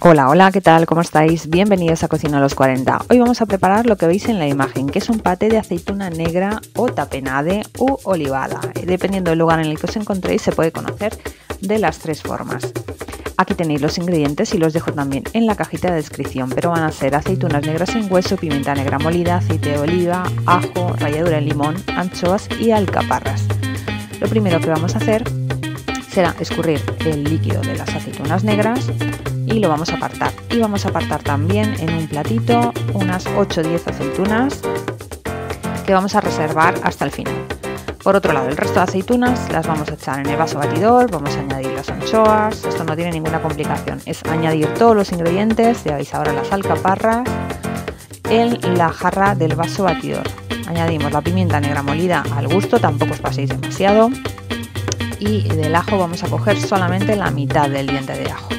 Hola, hola, ¿qué tal? ¿Cómo estáis? Bienvenidos a Cocina a los 40. Hoy vamos a preparar lo que veis en la imagen, que es un paté de aceituna negra o tapenade u olivada. Dependiendo del lugar en el que os encontréis, se puede conocer de las tres formas. Aquí tenéis los ingredientes y los dejo también en la cajita de descripción, pero van a ser aceitunas negras sin hueso, pimienta negra molida, aceite de oliva, ajo, ralladura de limón, anchoas y alcaparras. Lo primero que vamos a hacer será escurrir el líquido de las aceitunas negras y lo vamos a apartar. Y vamos a apartar también en un platito unas 8 o 10 aceitunas que vamos a reservar hasta el final. Por otro lado, el resto de aceitunas las vamos a echar en el vaso batidor, vamos a añadir las anchoas, esto no tiene ninguna complicación, es añadir todos los ingredientes, ya veis ahora las alcaparras, en la jarra del vaso batidor. Añadimos la pimienta negra molida al gusto, tampoco os paséis demasiado, y del ajo vamos a coger solamente la mitad del diente de ajo.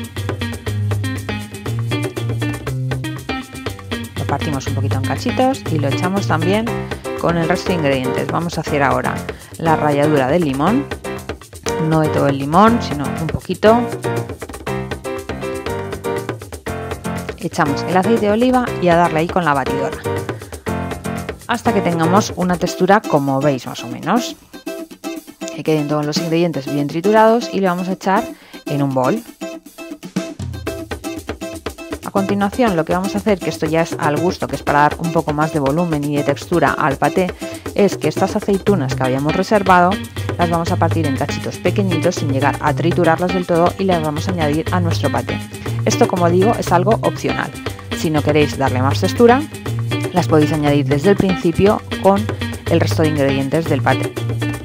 Lo partimos un poquito en cachitos y lo echamos también con el resto de ingredientes. Vamos a hacer ahora la ralladura del limón, no de todo el limón, sino un poquito. Echamos el aceite de oliva y a darle ahí con la batidora hasta que tengamos una textura como veis más o menos. Que queden todos los ingredientes bien triturados y le vamos a echar en un bol. A continuación, lo que vamos a hacer, que esto ya es al gusto, que es para dar un poco más de volumen y de textura al paté, es que estas aceitunas que habíamos reservado las vamos a partir en cachitos pequeñitos sin llegar a triturarlas del todo y las vamos a añadir a nuestro paté. Esto, como digo, es algo opcional. Si no queréis darle más textura, las podéis añadir desde el principio con el resto de ingredientes del paté.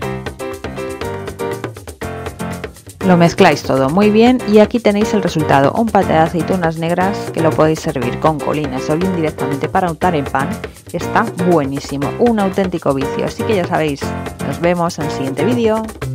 Lo mezcláis todo muy bien y aquí tenéis el resultado, un paté de aceitunas negras que lo podéis servir con colinas o bien directamente para untar en pan, que está buenísimo, un auténtico vicio. Así que ya sabéis, nos vemos en el siguiente vídeo.